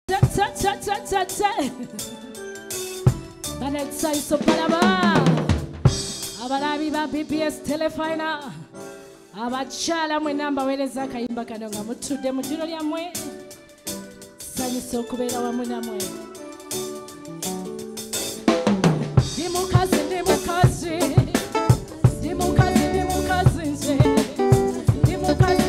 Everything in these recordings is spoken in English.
Vanessa iso palaba abalabi ba BBS telefina abachala mwe namba weleza kayimba kano nga mutudde mu diro lyamwe sanyusa okubeera wamu namwe ndi mukazi nze ndi mukazi nze ndi mukazi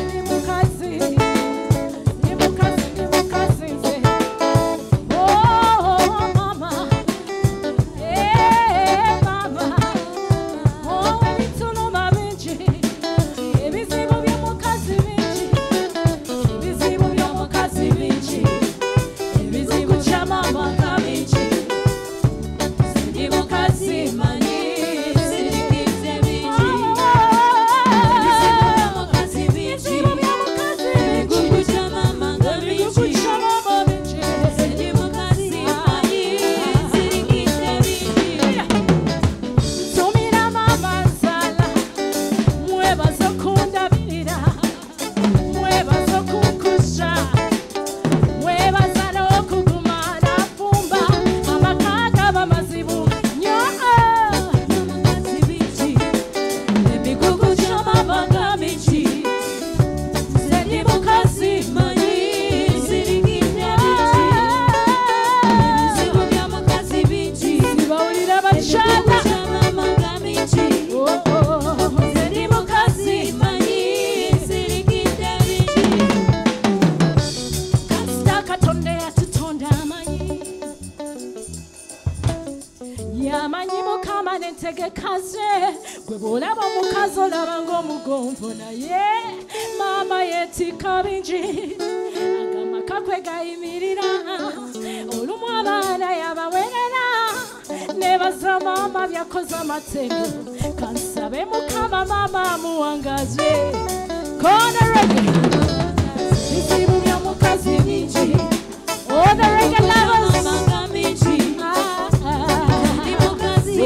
mama yetika bingi agamaka kwe gayimirira olumu abaana yabawerera nebaza mama byakoze amatendo kansabe mukama mama muwangaze kona rege bizibu bya mukazi bingi all the reggae lovers mama bingi ni mukazi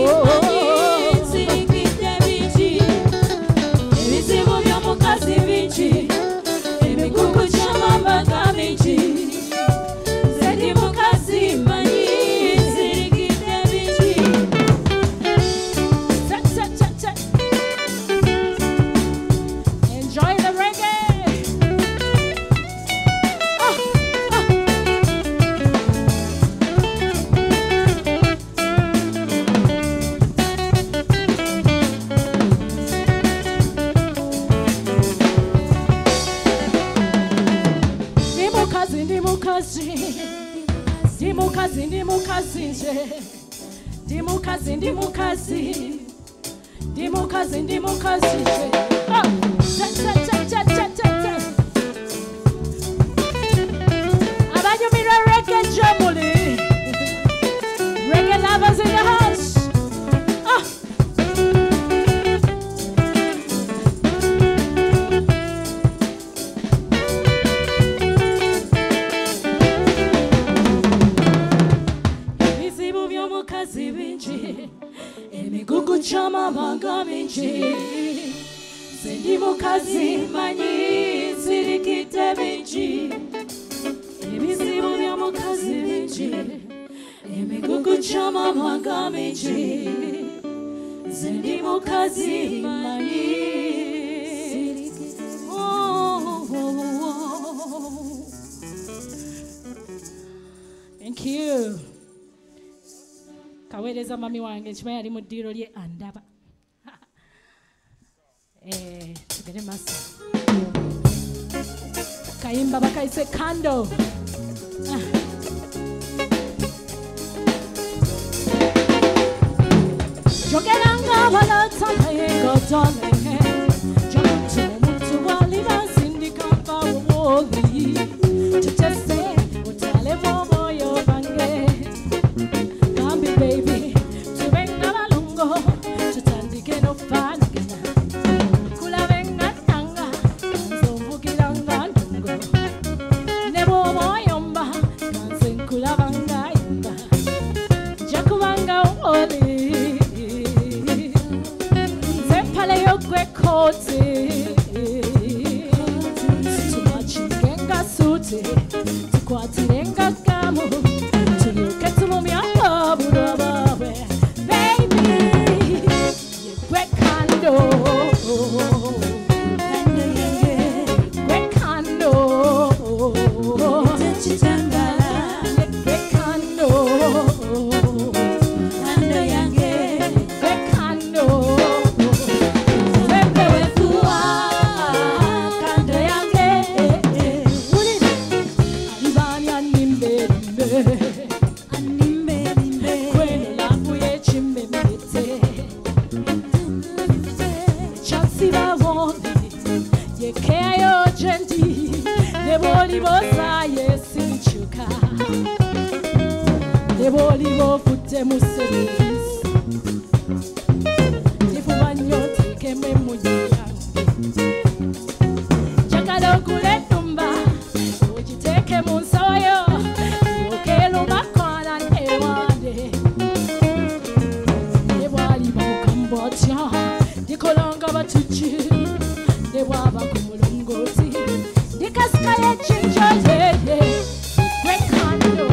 Thank you. Kawereza mami wange chimaya ali mu ddiro lye andaba. Tugere masa. Kayimba bakayise kando. Jogelanga wala tayengo tole. Jokutu mutu wali basindi kapa woli. Tutese utale bobo yo bange. Kambi baby, tubenga balungo. Tutandike no fanigena. Kula benga tanga. Kanzo mukiranga ndungo. Nebo moyomba. Kanzen kula banga imba. Jakubanga woli. Too much genga suti, tukwatirenga kama Kweno labuye chimbe mete Chansi bawonde Yekeyo jendi Neboli boza yesinchuka Neboli bo kute museris Nifubanyo teke memuye Chakalo kule tumba Ojiteke munsawayo Yokelo makwana newande Nebwali bamukambotia Dikolonga batuchi Nebwaba kumulongoti Dikaskaya chinja yeye Kwekando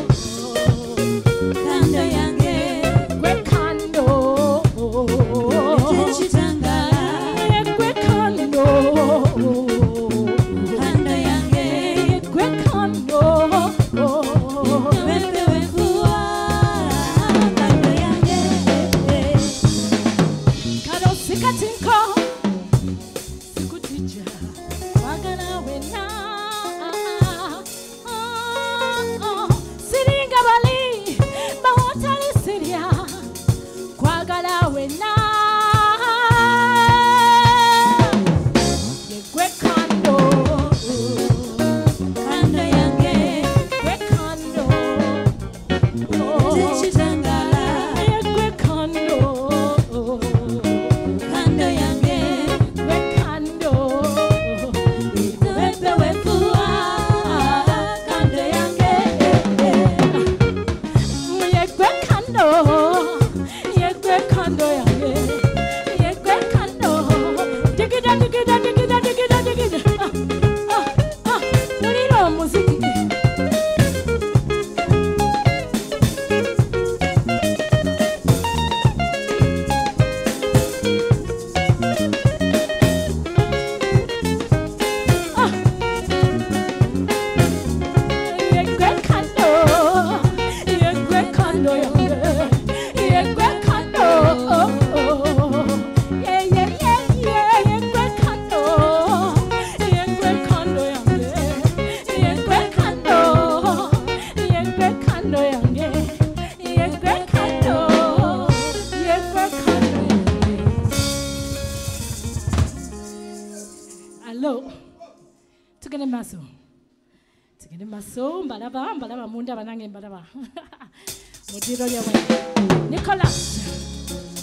Kando yange Kwekando Chitangala Kwekando Kando yange Kwekando Wewe wekuwa Kando yange Kado sikatinko Sikutija Wagana wena Siringa bali Bahotali siria Kwagala wena Yegwe kando Kando yange Yegwe kando Chitangala Yegwe kando Kando yange Yegwe kando Wewe wekuwa Kando yange Yegwe kando Yegwe kando yange Yegwe kando Digida digida digida digida digida Nuriro muziki Yegwe kando Yegwe kando yange Yegwe kando Yeah yeah yeah yeah Yegwe kando Yegwe kando yange Yegwe kando Yegwe kando yange Yegwe kando Yegwe kando yange Allo Tugende maso Tugende maso mbalaba munda banange mbalaba Mudiro yawe Nicholas